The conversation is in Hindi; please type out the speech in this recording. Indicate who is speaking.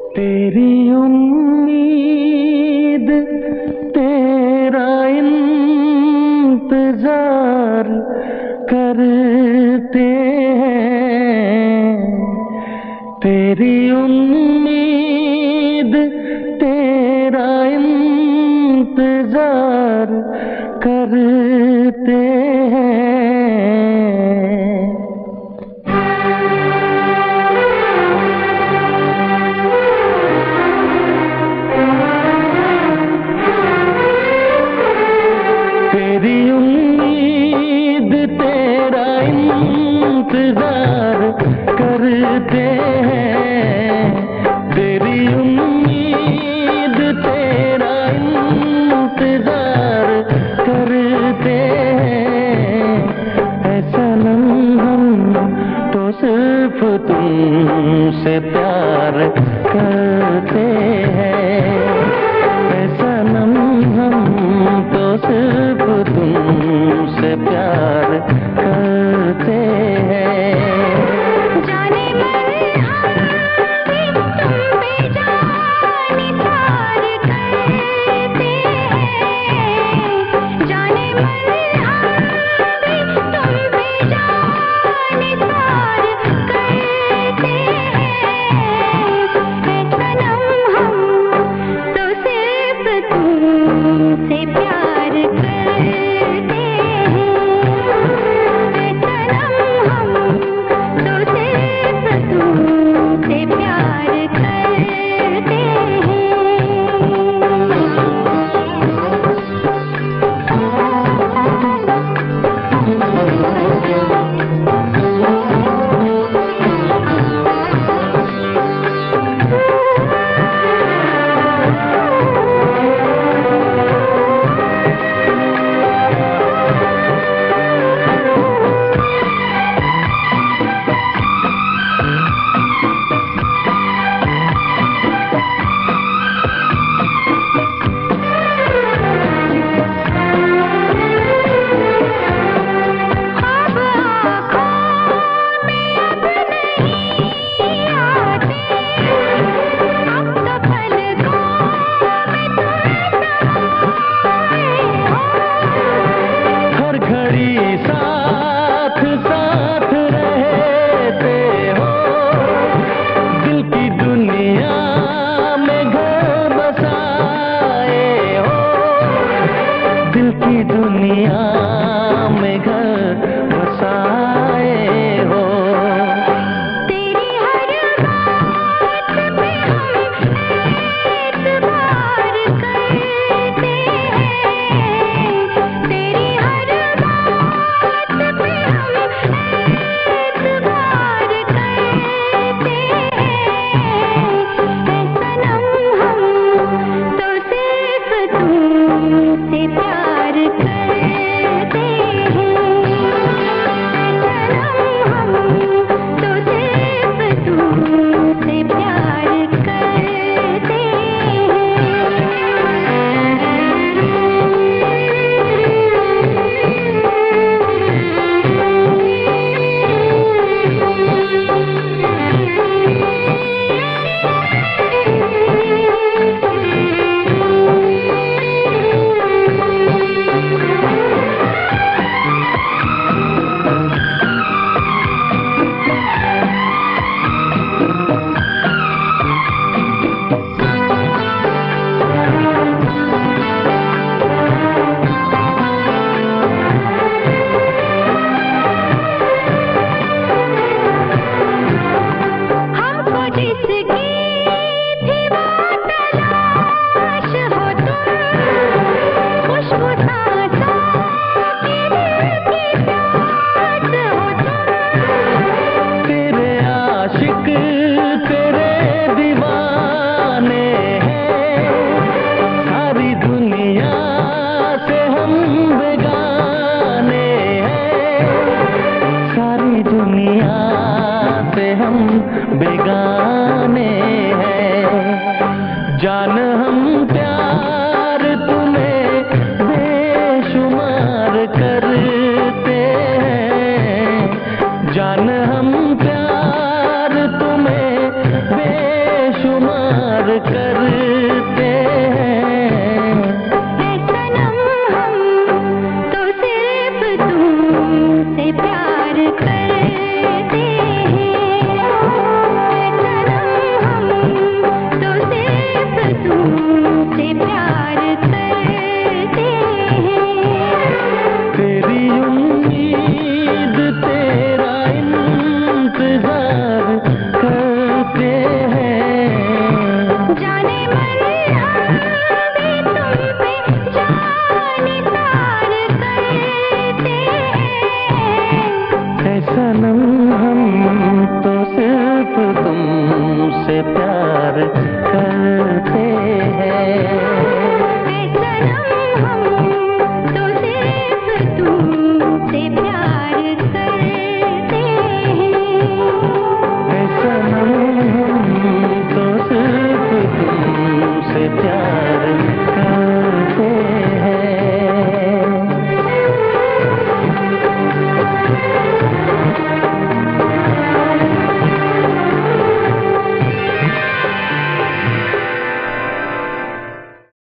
Speaker 1: तेरी उम्मीद तेरा इंतजार करते हैं। तेरी उम्मीद तेरा इंतजार करते हैं। तेरी उम्मीद तेरा इंतजार करते हैं। तेरी उम्मीद तेरा इंतजार करते हैं। ऐ सनम हम तो सिर्फ तुमसे प्यार करते हैं। ऐ सनम हम तो सिर्फ तुमसे प्यार करते हैं।
Speaker 2: जाने मन हम भी तुम पे जान निसार करते हैं। जाने मन हम भी तुम पे जान निसार करते हैं। ऐ सनम हम तो सिर्फ तुमसे प्यार करते हैं। ऐ सनम हम तो सिर्फ तुमसे प्यार करते
Speaker 1: हर घड़ी साथ साथ रहते हो। दिल की दुनिया में घर बसाए हो। दिल की दुनिया में घर बसाए हो।
Speaker 2: तेरी हर बात पे हम एतबार करते हैं। तेरी हर बात पे हम एतबार करते हैं। ऐ सनम हम तो सिर्फ तुमसे प्यार करते हैं। ऐ सनम हम तो सिर्फ तुमसे प्यार करते हमको जिसकी थी वो तलाश हो तुम। खुशबू सांसों की दिल की प्यास हो तुम।
Speaker 1: तेरे आशिक तेरे दीवाने हैं। सारी दुनिया से हम बेगाने हैं। सारी दुनिया से हम बेगाने प्यार कर